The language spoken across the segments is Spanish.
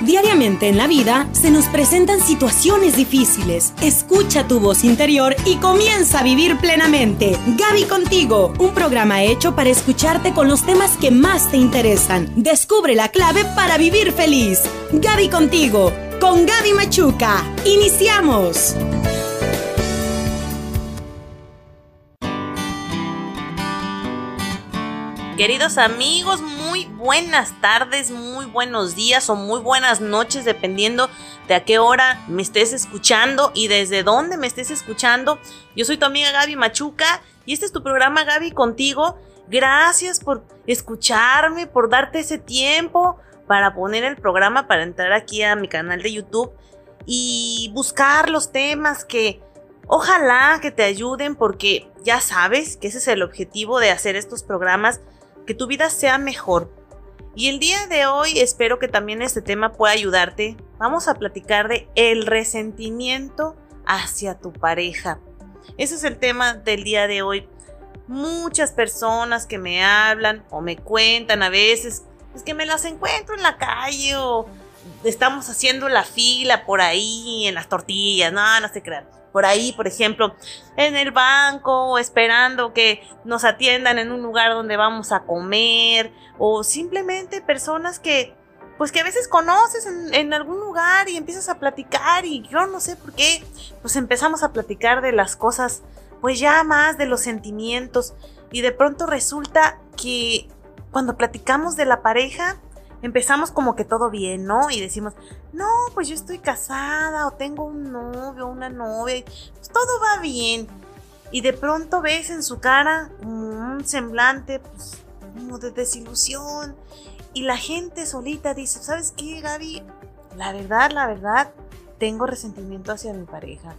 Diariamente en la vida se nos presentan situaciones difíciles. Escucha tu voz interior y comienza a vivir plenamente. Gaby Contigo, un programa hecho para escucharte con los temas que más te interesan. Descubre la clave para vivir feliz. Gaby Contigo, con Gaby Machuca. ¡Iniciamos! Queridos amigos, muy buenas tardes, muy buenos días o muy buenas noches, dependiendo de a qué hora me estés escuchando y desde dónde me estés escuchando. Yo soy tu amiga Gaby Machuca y este es tu programa Gaby Contigo. Gracias por escucharme, por darte ese tiempo para poner el programa, para entrar aquí a mi canal de YouTube y buscar los temas que ojalá que te ayuden, porque ya sabes que ese es el objetivo de hacer estos programas, que tu vida sea mejor. Y el día de hoy espero que también este tema pueda ayudarte. Vamos a platicar de el resentimiento hacia tu pareja. Ese es el tema del día de hoy. Muchas personas que me hablan o me cuentan a veces, es que me las encuentro en la calle o estamos haciendo la fila por ahí en las tortillas, no se crean. Por ahí, por ejemplo, en el banco, esperando que nos atiendan en un lugar donde vamos a comer, o simplemente personas que a veces conoces en algún lugar y empiezas a platicar y yo no sé por qué, pues empezamos a platicar de las cosas, pues ya más de los sentimientos, y de pronto resulta que cuando platicamos de la pareja, empezamos como que todo bien, ¿no? Y decimos, no, pues yo estoy casada o tengo un novio o una novia, y pues todo va bien. Y de pronto ves en su cara un semblante pues, como de desilusión. Y la gente solita dice, ¿sabes qué, Gaby? La verdad, tengo resentimiento hacia mi pareja.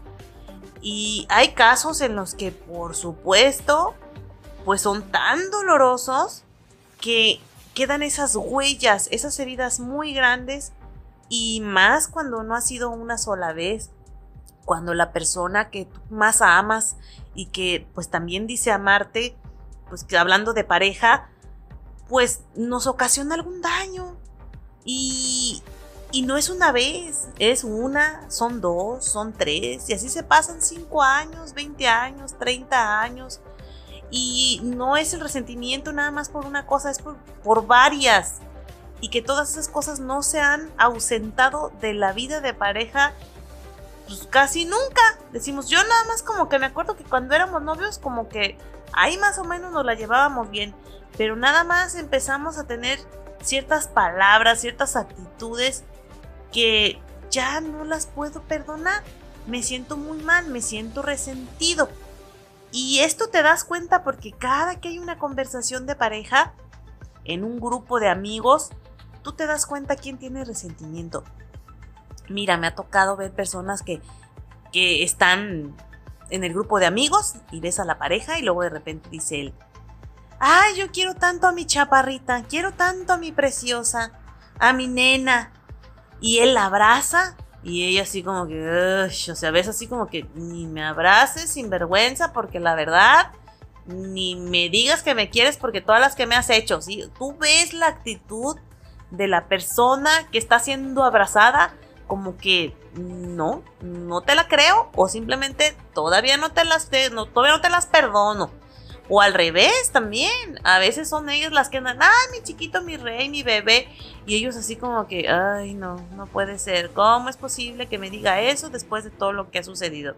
Y hay casos en los que, por supuesto, pues son tan dolorosos que quedan esas huellas, esas heridas muy grandes, y más cuando no ha sido una sola vez, cuando la persona que tú más amas y que pues también dice amarte, pues que hablando de pareja, pues nos ocasiona algún daño, y no es una vez, es una, son dos, son tres, y así se pasan 5 años, 20 años, 30 años. Y no es el resentimiento nada más por una cosa, es por varias. Y que todas esas cosas no se han ausentado de la vida de pareja pues casi nunca. Decimos, yo nada más como que me acuerdo que cuando éramos novios como que ahí más o menos nos la llevábamos bien. Pero nada más empezamos a tener ciertas palabras, ciertas actitudes que ya no las puedo perdonar. Me siento muy mal, me siento resentido. Y esto te das cuenta porque cada que hay una conversación de pareja, en un grupo de amigos, tú te das cuenta quién tiene resentimiento. Mira, me ha tocado ver personas que están en el grupo de amigos y ves a la pareja y luego de repente dice él, ay, yo quiero tanto a mi chaparrita, quiero tanto a mi preciosa, a mi nena. Y él la abraza. Y ella así como que, o sea, ves así como que ni me abraces sin vergüenza, porque la verdad, ni me digas que me quieres porque todas las que me has hecho, ¿sí? Tú ves la actitud de la persona que está siendo abrazada como que no te la creo, o simplemente todavía no te las perdono. O al revés también, a veces son ellas las que andan, ay, mi chiquito, mi rey, mi bebé, y ellos así como que, ay, no puede ser, ¿cómo es posible que me diga eso después de todo lo que ha sucedido?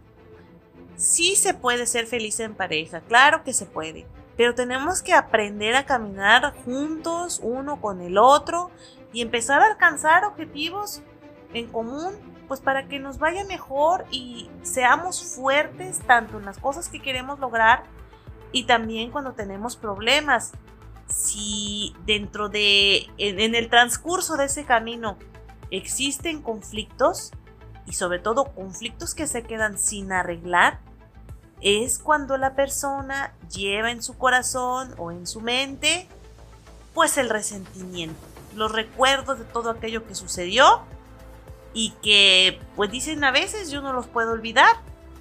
Sí se puede ser feliz en pareja, claro que se puede, pero tenemos que aprender a caminar juntos, uno con el otro, y empezar a alcanzar objetivos en común, pues para que nos vaya mejor y seamos fuertes tanto en las cosas que queremos lograr, y también cuando tenemos problemas. Si dentro en el transcurso de ese camino existen conflictos, y sobre todo conflictos que se quedan sin arreglar, es cuando la persona lleva en su corazón o en su mente pues el resentimiento, los recuerdos de todo aquello que sucedió, y que pues dicen a veces, yo no los puedo olvidar.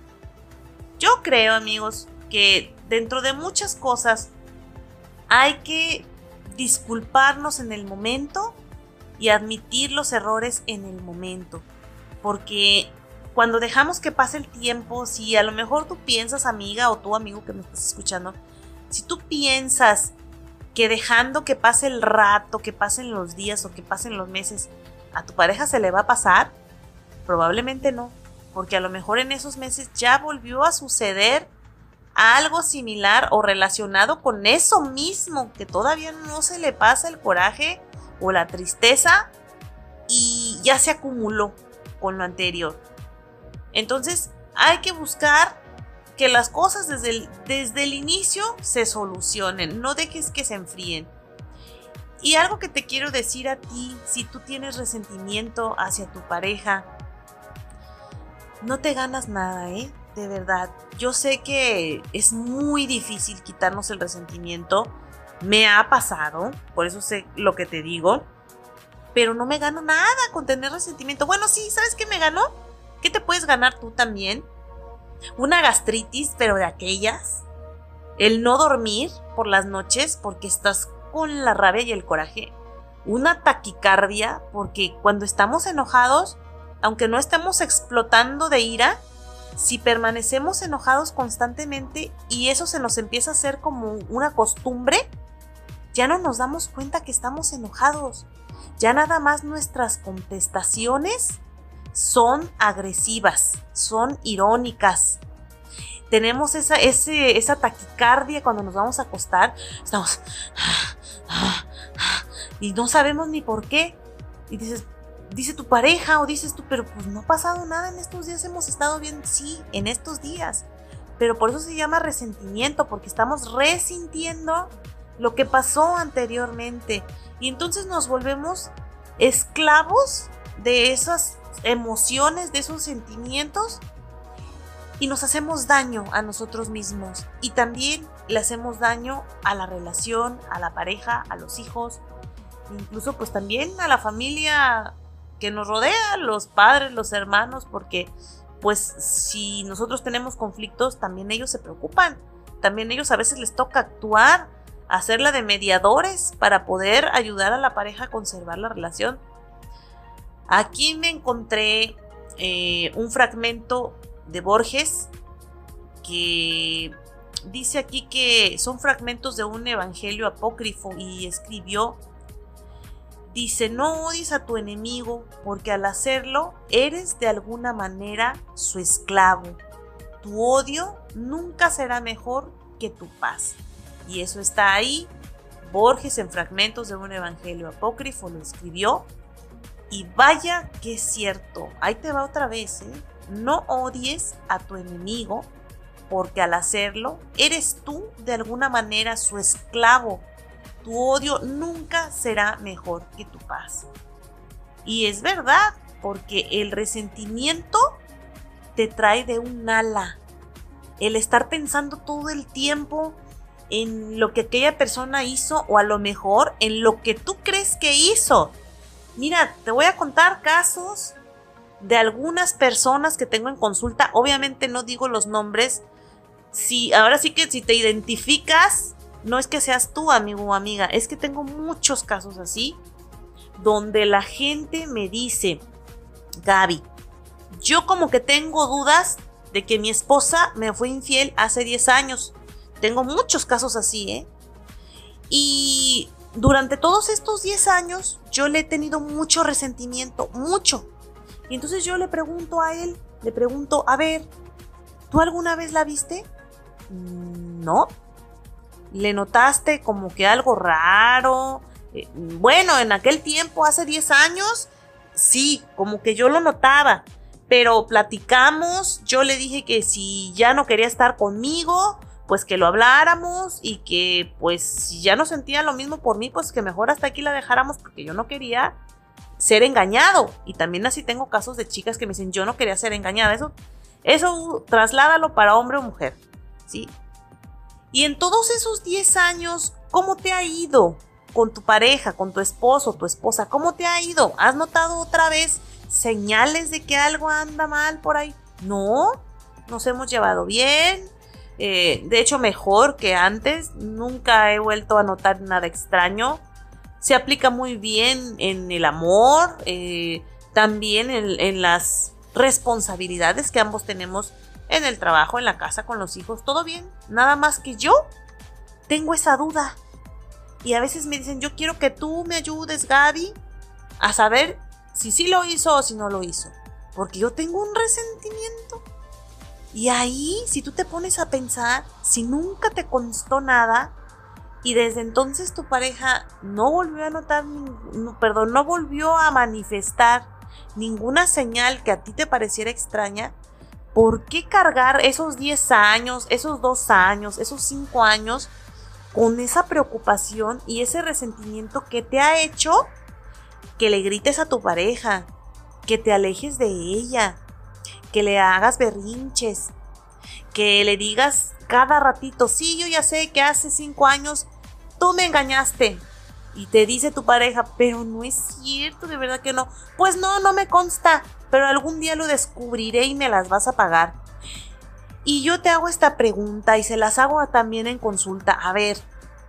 Yo creo, amigos, que dentro de muchas cosas hay que disculparnos en el momento, y admitir los errores en el momento. Porque cuando dejamos que pase el tiempo, si a lo mejor tú piensas, amiga, o tú, amigo que me estás escuchando, si tú piensas que dejando que pase el rato, que pasen los días o que pasen los meses, a tu pareja se le va a pasar, probablemente no, porque a lo mejor en esos meses ya volvió a suceder algo similar o relacionado con eso mismo, que todavía no se le pasa el coraje o la tristeza y ya se acumuló con lo anterior. Entonces hay que buscar que las cosas desde el inicio se solucionen, no dejes que se enfríen. Y algo que te quiero decir a ti, si tú tienes resentimiento hacia tu pareja, no te ganas nada, de verdad. Yo sé que es muy difícil quitarnos el resentimiento, me ha pasado, por eso sé lo que te digo, pero no me gano nada con tener resentimiento. Bueno, sí, ¿sabes qué me ganó? ¿Qué te puedes ganar tú también? Una gastritis, pero de aquellas. El no dormir por las noches porque estás con la rabia y el coraje. Una taquicardia porque cuando estamos enojados, aunque no estemos explotando de ira, si permanecemos enojados constantemente y eso se nos empieza a hacer como una costumbre, ya no nos damos cuenta que estamos enojados. Ya nada más nuestras contestaciones son agresivas, son irónicas. Tenemos esa taquicardia cuando nos vamos a acostar. Estamos y no sabemos ni por qué. Y dice tu pareja o dices tú, pero pues no ha pasado nada en estos días, hemos estado bien. Sí, en estos días. Pero por eso se llama resentimiento, porque estamos resintiendo lo que pasó anteriormente. Y entonces nos volvemos esclavos de esas emociones, de esos sentimientos, y nos hacemos daño a nosotros mismos y también le hacemos daño a la relación, a la pareja, a los hijos, incluso pues también a la familia que nos rodea, los padres, los hermanos, porque pues si nosotros tenemos conflictos, también ellos se preocupan, también ellos a veces les toca actuar, hacerla de mediadores para poder ayudar a la pareja a conservar la relación. Aquí me encontré un fragmento de Borges que dice aquí que son fragmentos de un evangelio apócrifo y escribió, dice: no odies a tu enemigo porque al hacerlo eres de alguna manera su esclavo. Tu odio nunca será mejor que tu paz. Y eso está ahí. Borges en fragmentos de un evangelio apócrifo lo escribió. Y vaya que es cierto. Ahí te va otra vez, No odies a tu enemigo porque al hacerlo eres tú de alguna manera su esclavo. Tu odio nunca será mejor que tu paz. Y es verdad, porque el resentimiento te trae de un ala. El estar pensando todo el tiempo en lo que aquella persona hizo o a lo mejor en lo que tú crees que hizo. Mira, te voy a contar casos de algunas personas que tengo en consulta. Obviamente no digo los nombres. Ahora sí que si te identificas, no es que seas tú, amigo o amiga, es que tengo muchos casos así, donde la gente me dice: Gaby, yo como que tengo dudas de que mi esposa me fue infiel hace 10 años. Tengo muchos casos así, Y durante todos estos 10 años yo le he tenido mucho resentimiento, mucho. Y entonces yo le pregunto a él, a ver, ¿tú alguna vez la viste? No. ¿Le notaste como que algo raro? Bueno, en aquel tiempo, hace 10 años, sí, como que yo lo notaba. Pero platicamos, yo le dije que si ya no quería estar conmigo, pues que lo habláramos y que pues si ya no sentía lo mismo por mí, pues que mejor hasta aquí la dejáramos porque yo no quería ser engañado. Y también así tengo casos de chicas que me dicen: yo no quería ser engañada. Eso trasládalo para hombre o mujer, ¿sí? Y en todos esos 10 años, ¿cómo te ha ido con tu pareja, con tu esposo, tu esposa? ¿Cómo te ha ido? ¿Has notado otra vez señales de que algo anda mal por ahí? No, nos hemos llevado bien. De hecho, mejor que antes. Nunca he vuelto a notar nada extraño. Se aplica muy bien en el amor, también en las responsabilidades que ambos tenemos en el trabajo, en la casa, con los hijos. Todo bien, nada más que yo tengo esa duda. Y a veces me dicen, yo quiero que tú me ayudes, Gaby, a saber si sí lo hizo o si no lo hizo. Porque yo tengo un resentimiento. Y ahí, si tú te pones a pensar, si nunca te constó nada y desde entonces tu pareja no volvió a notar, no volvió a manifestar ninguna señal que a ti te pareciera extraña, ¿por qué cargar esos 10 años, esos 2 años, esos 5 años con esa preocupación y ese resentimiento que te ha hecho que le grites a tu pareja, que te alejes de ella, que le hagas berrinches, que le digas cada ratito, sí, yo ya sé que hace 5 años tú me engañaste? Y te dice tu pareja, pero no es cierto, de verdad que no. Pues no me consta, pero algún día lo descubriré y me las vas a pagar. Y yo te hago esta pregunta y se las hago también en consulta. A ver,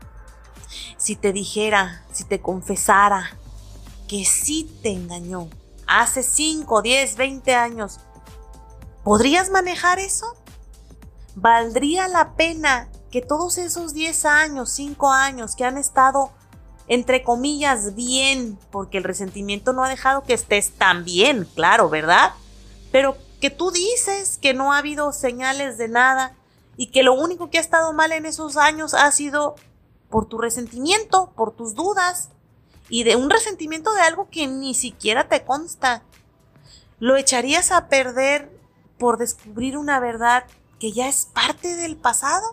si te dijera, si te confesara que sí te engañó hace 5, 10, 20 años, ¿podrías manejar eso? ¿Valdría la pena que todos esos 10 años, 5 años que han estado, entre comillas, bien, porque el resentimiento no ha dejado que estés tan bien, claro, ¿verdad? Pero que tú dices que no ha habido señales de nada y que lo único que ha estado mal en esos años ha sido por tu resentimiento, por tus dudas y de un resentimiento de algo que ni siquiera te consta. ¿Lo echarías a perder por descubrir una verdad que ya es parte del pasado?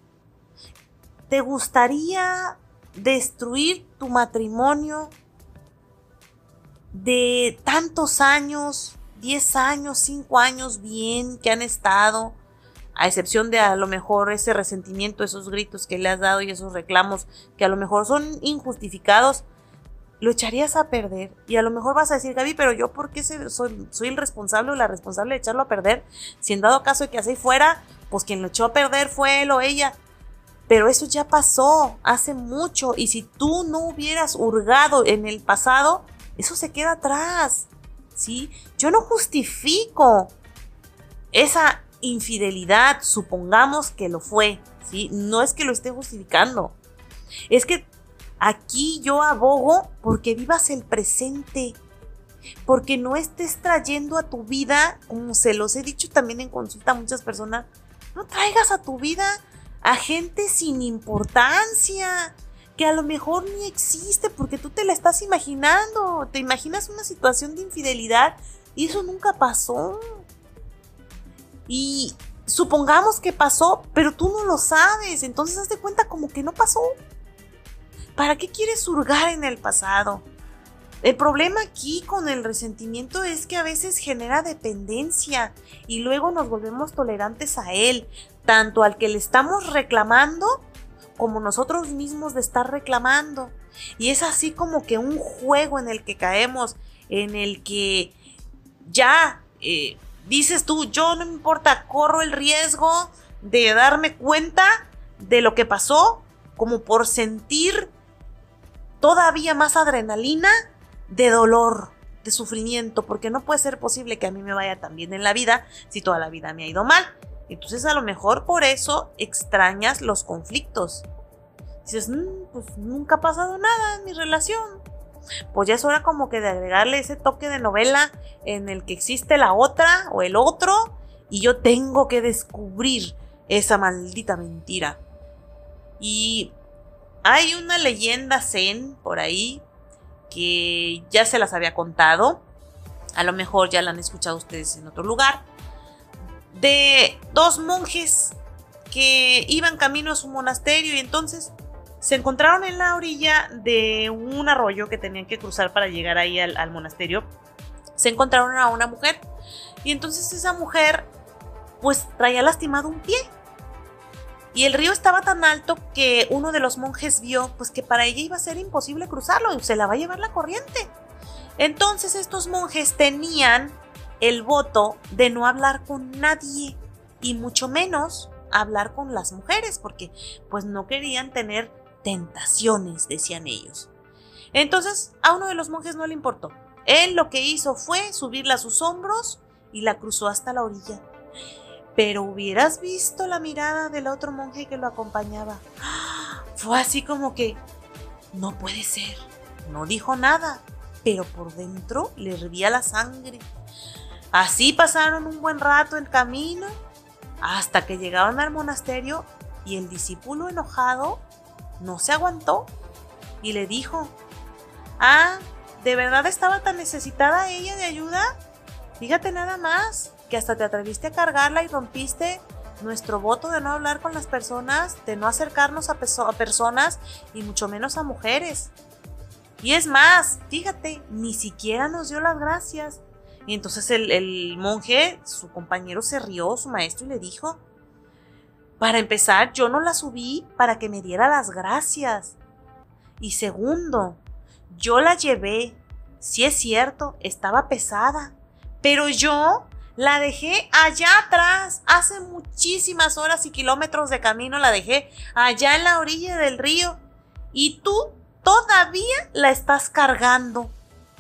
¿Te gustaría destruir tu matrimonio de tantos años, 10 años, 5 años bien que han estado, a excepción de a lo mejor ese resentimiento, esos gritos que le has dado y esos reclamos que a lo mejor son injustificados? Lo echarías a perder y a lo mejor vas a decir, Gaby, pero yo ¿por qué soy el responsable o la responsable de echarlo a perder? Si en dado caso de que así fuera, pues quien lo echó a perder fue él o ella. Pero eso ya pasó hace mucho y si tú no hubieras hurgado en el pasado, eso se queda atrás, ¿sí? Yo no justifico esa infidelidad, supongamos que lo fue, ¿sí? No es que lo esté justificando, es que aquí yo abogo porque vivas el presente, porque no estés trayendo a tu vida, como se los he dicho también en consulta a muchas personas, no traigas a tu vida a gente sin importancia, que a lo mejor ni existe porque tú te la estás imaginando, te imaginas una situación de infidelidad y eso nunca pasó. Y supongamos que pasó, pero tú no lo sabes, entonces haz de cuenta como que no pasó. ¿Para qué quieres hurgar en el pasado? El problema aquí con el resentimiento es que a veces genera dependencia y luego nos volvemos tolerantes a él, tanto al que le estamos reclamando como nosotros mismos de estar reclamando. Y es así como que un juego en el que caemos, en el que ya dices tú, yo no me importa, corro el riesgo de darme cuenta de lo que pasó, como por sentir todavía más adrenalina de dolor, de sufrimiento, porque no puede ser posible que a mí me vaya tan bien en la vida si toda la vida me ha ido mal. Entonces a lo mejor por eso extrañas los conflictos. Dices, pues nunca ha pasado nada en mi relación. Pues ya es hora como que de agregarle ese toque de novela en el que existe la otra o el otro y yo tengo que descubrir esa maldita mentira. Y hay una leyenda zen por ahí que ya se las había contado, a lo mejor ya la han escuchado ustedes en otro lugar, de 2 monjes que iban camino a su monasterio y entonces se encontraron en la orilla de un arroyo que tenían que cruzar para llegar ahí al monasterio. Se encontraron a una mujer y entonces esa mujer pues traía lastimado un pie y el río estaba tan alto que uno de los monjes vio pues que para ella iba a ser imposible cruzarlo y se la va a llevar la corriente. Entonces estos monjes tenían el voto de no hablar con nadie y mucho menos hablar con las mujeres porque pues no querían tener tentaciones, decían ellos. Entonces a uno de los monjes no le importó. Él lo que hizo fue subirla a sus hombros y la cruzó hasta la orilla. Pero hubieras visto la mirada del otro monje que lo acompañaba. Fue así como que, no puede ser. No dijo nada, pero por dentro le hervía la sangre. Así pasaron un buen rato el camino hasta que llegaron al monasterio y el discípulo enojado no se aguantó y le dijo: ¿de verdad estaba tan necesitada ella de ayuda? Fíjate nada más, que hasta te atreviste a cargarla y rompiste nuestro voto de no hablar con las personas, de no acercarnos a personas y mucho menos a mujeres. Y es más, fíjate, ni siquiera nos dio las gracias. Y entonces el monje, su compañero, se rió, su maestro, y le dijo: para empezar, yo no la subí para que me diera las gracias. Y segundo, yo la llevé. Sí es cierto, estaba pesada, pero yo la dejé allá atrás. Hace muchísimas horas y kilómetros de camino la dejé allá en la orilla del río. Y tú todavía la estás cargando.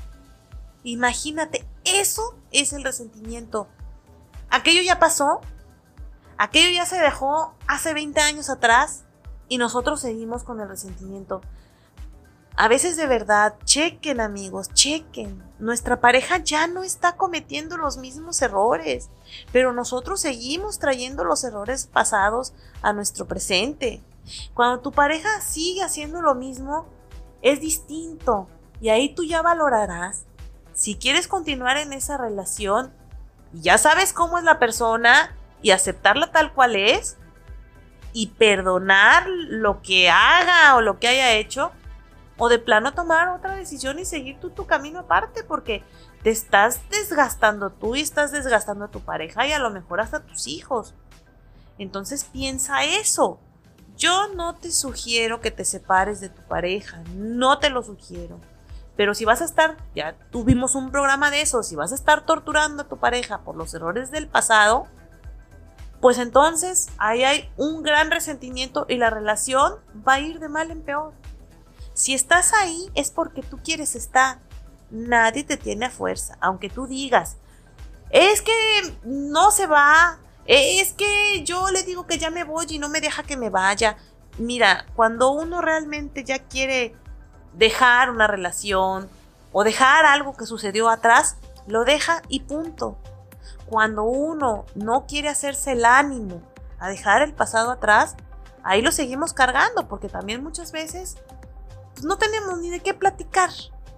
Imagínate, eso es el resentimiento. Aquello ya pasó. Aquello ya se dejó hace 20 años atrás y nosotros seguimos con el resentimiento. A veces de verdad, chequen amigos, chequen. Nuestra pareja ya no está cometiendo los mismos errores, pero nosotros seguimos trayendo los errores pasados a nuestro presente. Cuando tu pareja sigue haciendo lo mismo, es distinto y ahí tú ya valorarás si quieres continuar en esa relación y ya sabes cómo es la persona y aceptarla tal cual es y perdonar lo que haga o lo que haya hecho, o de plano tomar otra decisión y seguir tú tu camino aparte, porque te estás desgastando tú y estás desgastando a tu pareja y a lo mejor hasta a tus hijos. Entonces piensa eso. Yo no te sugiero que te separes de tu pareja, no te lo sugiero. Pero si vas a estar, ya tuvimos un programa de eso, si vas a estar torturando a tu pareja por los errores del pasado, pues entonces ahí hay un gran resentimiento y la relación va a ir de mal en peor. Si estás ahí es porque tú quieres estar. Nadie te tiene a fuerza, aunque tú digas, es que no se va, es que yo le digo que ya me voy y no me deja que me vaya. Mira, cuando uno realmente ya quiere dejar una relación o dejar algo que sucedió atrás, lo deja y punto. Cuando uno no quiere hacerse el ánimo a dejar el pasado atrás, ahí lo seguimos cargando, porque también muchas veces pues, no tenemos ni de qué platicar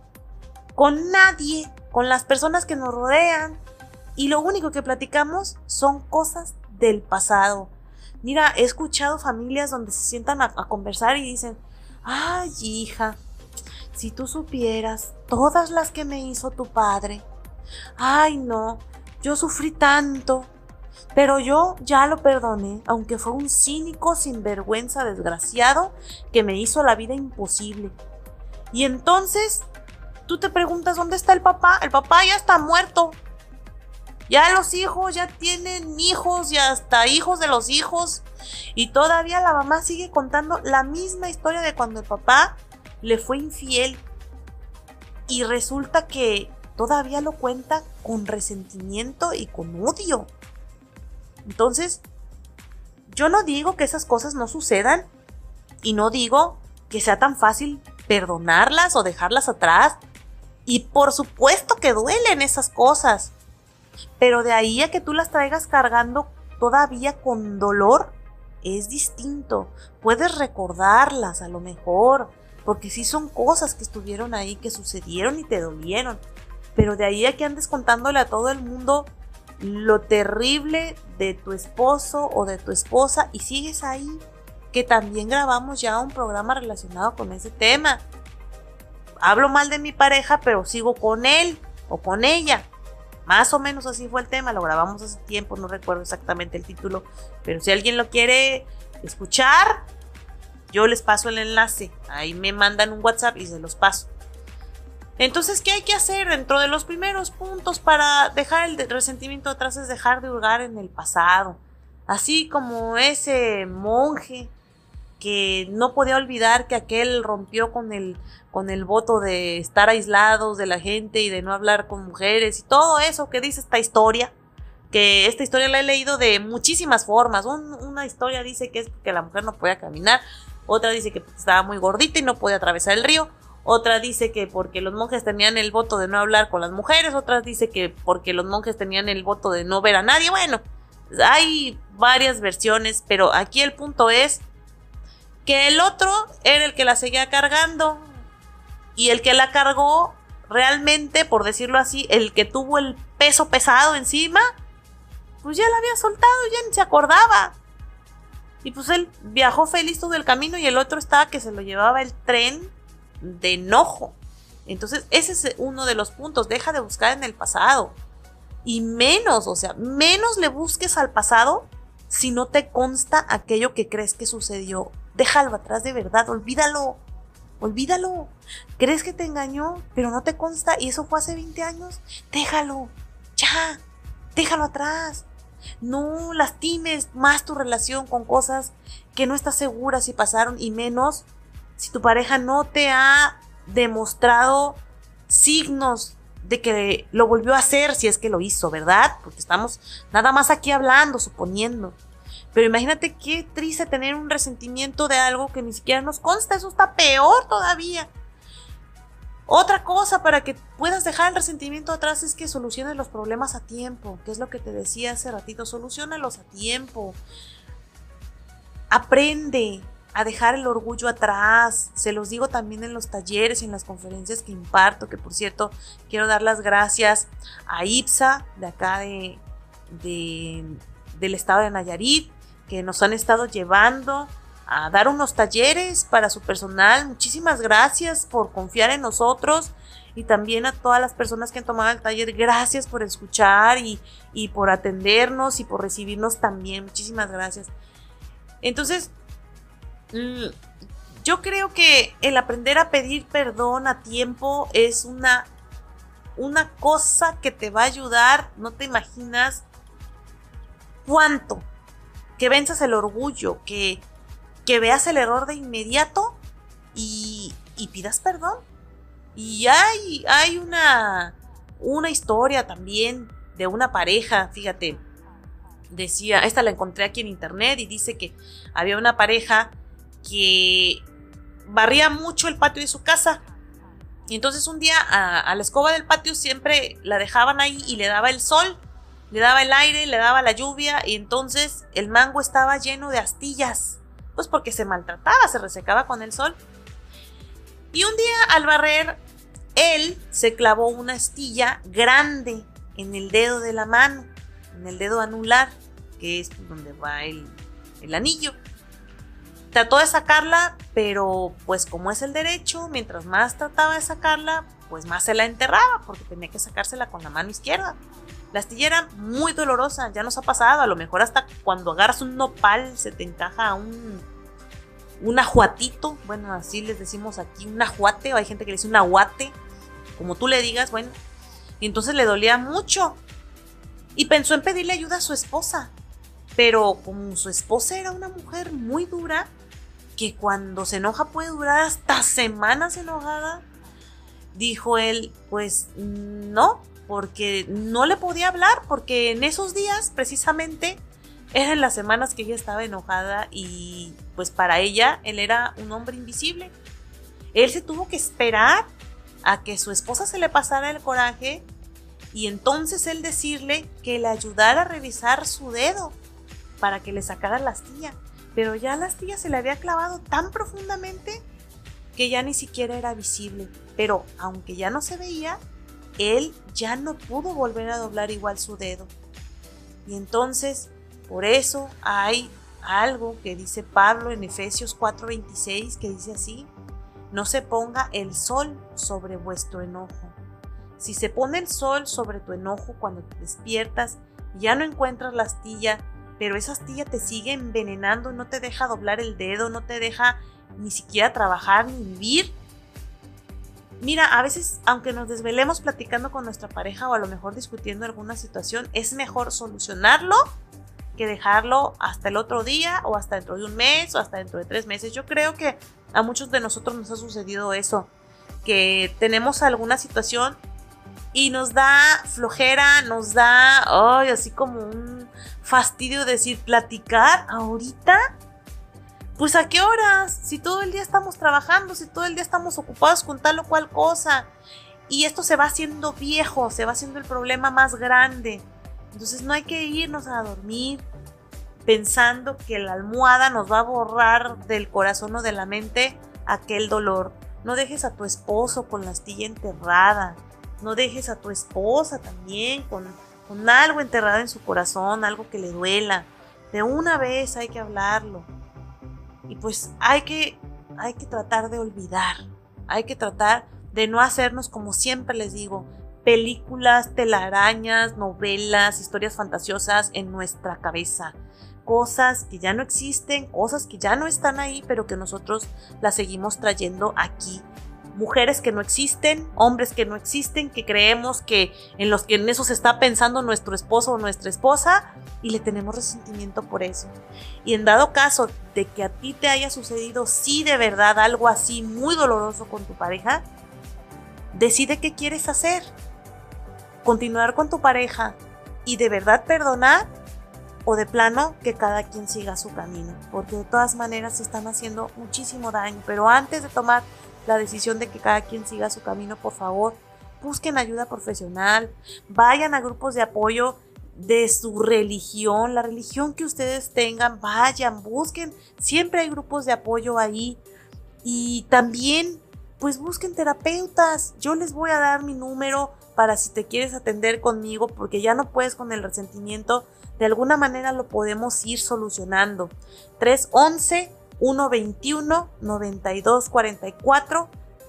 con nadie, con las personas que nos rodean, y lo único que platicamos son cosas del pasado. Mira, he escuchado familias donde se sientan a conversar y dicen: ay, hija, si tú supieras todas las que me hizo tu padre. Ay, no, yo sufrí tanto, pero yo ya lo perdoné, aunque fue un cínico, sinvergüenza, desgraciado, que me hizo la vida imposible. Y entonces tú te preguntas, ¿dónde está el papá? El papá ya está muerto. Ya los hijos ya tienen hijos y hasta hijos de los hijos. Y todavía la mamá sigue contando la misma historia de cuando el papá le fue infiel. Y resulta que todavía lo cuenta con resentimiento y con odio. Entonces, yo no digo que esas cosas no sucedan y no digo que sea tan fácil perdonarlas o dejarlas atrás. Y por supuesto que duelen esas cosas. Pero de ahí a que tú las traigas cargando todavía con dolor, es distinto. Puedes recordarlas a lo mejor, porque sí son cosas que estuvieron ahí, que sucedieron y te dolieron. Pero de ahí a que andes contándole a todo el mundo lo terrible de tu esposo o de tu esposa y sigues ahí, que también grabamos ya un programa relacionado con ese tema. Hablo mal de mi pareja, pero sigo con él o con ella. Más o menos así fue el tema, lo grabamos hace tiempo, no recuerdo exactamente el título, pero si alguien lo quiere escuchar, yo les paso el enlace, ahí me mandan un WhatsApp y se los paso. Entonces, ¿qué hay que hacer? Dentro de los primeros puntos para dejar el resentimiento atrás es dejar de hurgar en el pasado, así como ese monje que no podía olvidar que aquel rompió con el voto de estar aislados de la gente y de no hablar con mujeres y todo eso que dice esta historia, que esta historia la he leído de muchísimas formas. Una historia dice que es porque la mujer no podía caminar, otra dice que estaba muy gordita y no podía atravesar el río, otra dice que porque los monjes tenían el voto de no hablar con las mujeres, otra dice que porque los monjes tenían el voto de no ver a nadie. Bueno, hay varias versiones, pero aquí el punto es que el otro era el que la seguía cargando, y el que la cargó realmente, por decirlo así, el que tuvo el peso pesado encima, pues ya la había soltado, ya ni se acordaba. Y pues él viajó feliz todo el camino y el otro estaba que se lo llevaba el tren de enojo. Entonces ese es uno de los puntos: deja de buscar en el pasado. Y menos le busques al pasado si no te consta aquello que crees que sucedió. Déjalo atrás, de verdad, olvídalo. ¿Crees que te engañó, pero no te consta y eso fue hace 20 años? Déjalo, ya, déjalo atrás. No lastimes más tu relación con cosas que no estás segura si pasaron, y menos si tu pareja no te ha demostrado signos de que lo volvió a hacer, si es que lo hizo, ¿verdad? Porque estamos nada más aquí hablando, suponiendo. Pero imagínate qué triste tener un resentimiento de algo que ni siquiera nos consta. Eso está peor todavía. Otra cosa para que puedas dejar el resentimiento atrás es que soluciones los problemas a tiempo, que es lo que te decía hace ratito. Soluciónalos a tiempo. Aprende a dejar el orgullo atrás. Se los digo también en los talleres y en las conferencias que imparto, que por cierto quiero dar las gracias a IPSA de acá del estado de Nayarit, que nos han estado llevando a dar unos talleres para su personal. Muchísimas gracias por confiar en nosotros, y también a todas las personas que han tomado el taller, gracias por escuchar y por atendernos y por recibirnos también. Muchísimas gracias. Entonces, yo creo que el aprender a pedir perdón a tiempo es una cosa que te va a ayudar. No te imaginas cuánto. Que venzas el orgullo, que veas el error de inmediato y pidas perdón. Y hay una historia también de una pareja, fíjate, decía, esta la encontré aquí en internet, y dice que había una pareja que barría mucho el patio de su casa, y entonces un día a la escoba del patio siempre la dejaban ahí y le daba el sol, le daba el aire, le daba la lluvia, y entonces el mango estaba lleno de astillas, pues porque se maltrataba, se resecaba con el sol. Y un día al barrer, él se clavó una astilla grande en el dedo de la mano, en el dedo anular, que es donde va el anillo. Trató de sacarla, pero pues como es el derecho, mientras más trataba de sacarla, pues más se la enterraba, porque tenía que sacársela con la mano izquierda. La astilla era muy dolorosa, ya nos ha pasado, a lo mejor hasta cuando agarras un nopal se te encaja un ajuatito, bueno, así les decimos aquí, un ajuate, o hay gente que le dice un aguate, como tú le digas, bueno, y entonces le dolía mucho, y pensó en pedirle ayuda a su esposa, pero como su esposa era una mujer muy dura, que cuando se enoja puede durar hasta semanas enojada, dijo él, pues no, porque no le podía hablar, porque en esos días precisamente eran las semanas que ella estaba enojada, y pues para ella él era un hombre invisible. Él se tuvo que esperar a que su esposa se le pasara el coraje, y entonces él decirle que le ayudara a revisar su dedo para que le sacara la astilla, pero ya la astilla se le había clavado tan profundamente que ya ni siquiera era visible. Pero aunque ya no se veía, él ya no pudo volver a doblar igual su dedo. Y entonces, por eso hay algo que dice Pablo en Efesios 4:26, que dice así: no se ponga el sol sobre vuestro enojo. Si se pone el sol sobre tu enojo cuando te despiertas, ya no encuentras la astilla, pero esa astilla te sigue envenenando, no te deja doblar el dedo, no te deja ni siquiera trabajar ni vivir. Mira, a veces, aunque nos desvelemos platicando con nuestra pareja o a lo mejor discutiendo alguna situación, es mejor solucionarlo que dejarlo hasta el otro día o hasta dentro de un mes o hasta dentro de 3 meses. Yo creo que a muchos de nosotros nos ha sucedido eso, que tenemos alguna situación y nos da flojera, nos da así como un fastidio decir, platicar ahorita. Pues ¿a qué horas? Si todo el día estamos trabajando, si todo el día estamos ocupados con tal o cual cosa. Y esto se va haciendo viejo, se va haciendo el problema más grande. Entonces no hay que irnos a dormir pensando que la almohada nos va a borrar del corazón o de la mente aquel dolor. No dejes a tu esposo con la astilla enterrada. No dejes a tu esposa también con algo enterrado en su corazón, algo que le duela. De una vez hay que hablarlo. Y pues hay que tratar de olvidar. Hay que tratar de no hacernos, como siempre les digo, películas, telarañas, novelas, historias fantasiosas en nuestra cabeza. Cosas que ya no existen, cosas que ya no están ahí, pero que nosotros las seguimos trayendo aquí. Mujeres que no existen, hombres que no existen, que creemos que en eso se está pensando nuestro esposo o nuestra esposa y le tenemos resentimiento por eso. Y en dado caso de que a ti te haya sucedido, sí, de verdad, algo así muy doloroso con tu pareja, decide qué quieres hacer. Continuar con tu pareja y de verdad perdonar, o de plano que cada quien siga su camino, porque de todas maneras se están haciendo muchísimo daño. Pero antes de tomar la decisión de que cada quien siga su camino, por favor, busquen ayuda profesional, vayan a grupos de apoyo de su religión, la religión que ustedes tengan, vayan, busquen, siempre hay grupos de apoyo ahí. Y también pues busquen terapeutas. Yo les voy a dar mi número para si te quieres atender conmigo, porque ya no puedes con el resentimiento, de alguna manera lo podemos ir solucionando. 311-121-9244,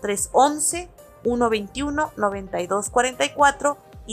311-121-9244 y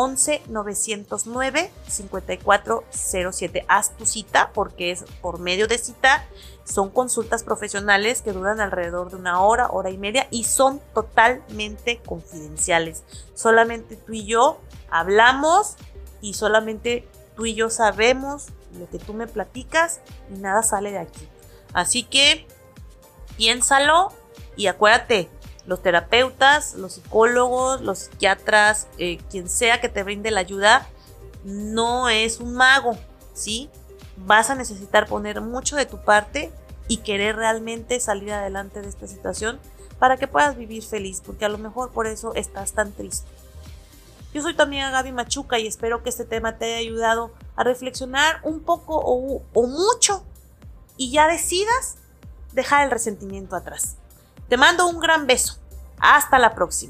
311-909-5407. Haz tu cita, porque es por medio de cita. Son consultas profesionales que duran alrededor de 1 hora, hora y media, y son totalmente confidenciales. Solamente tú y yo hablamos y solamente tú y yo sabemos lo que tú me platicas y nada sale de aquí. Así que piénsalo y acuérdate, los terapeutas, los psicólogos, los psiquiatras, quien sea que te brinde la ayuda, no es un mago, ¿sí? Vas a necesitar poner mucho de tu parte y querer realmente salir adelante de esta situación para que puedas vivir feliz, porque a lo mejor por eso estás tan triste. Yo soy tu amiga Gaby Machuca y espero que este tema te haya ayudado a reflexionar un poco o mucho y ya decidas dejar el resentimiento atrás. Te mando un gran beso. Hasta la próxima.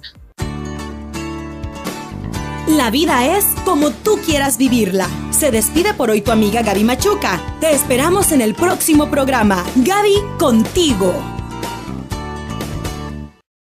La vida es como tú quieras vivirla. Se despide por hoy tu amiga Gaby Machuca. Te esperamos en el próximo programa. Gaby contigo.